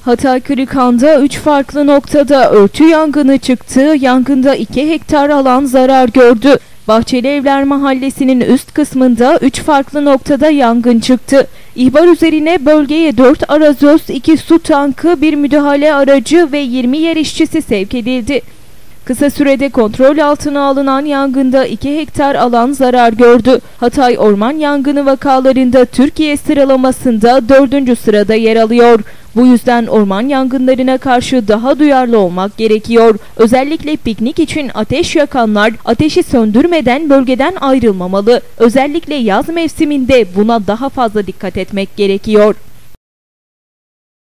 Hatay Kırıkhan'da 3 farklı noktada örtü yangını çıktı. Yangında 2 hektar alan zarar gördü. Bahçeli Evler Mahallesi'nin üst kısmında 3 farklı noktada yangın çıktı. İhbar üzerine bölgeye 4 arazöz, 2 su tankı, 1 müdahale aracı ve 20 yer işçisi sevk edildi. Kısa sürede kontrol altına alınan yangında 2 hektar alan zarar gördü. Hatay orman yangını vakalarında Türkiye sıralamasında 4. sırada yer alıyor. Bu yüzden orman yangınlarına karşı daha duyarlı olmak gerekiyor. Özellikle piknik için ateş yakanlar ateşi söndürmeden bölgeden ayrılmamalı. Özellikle yaz mevsiminde buna daha fazla dikkat etmek gerekiyor.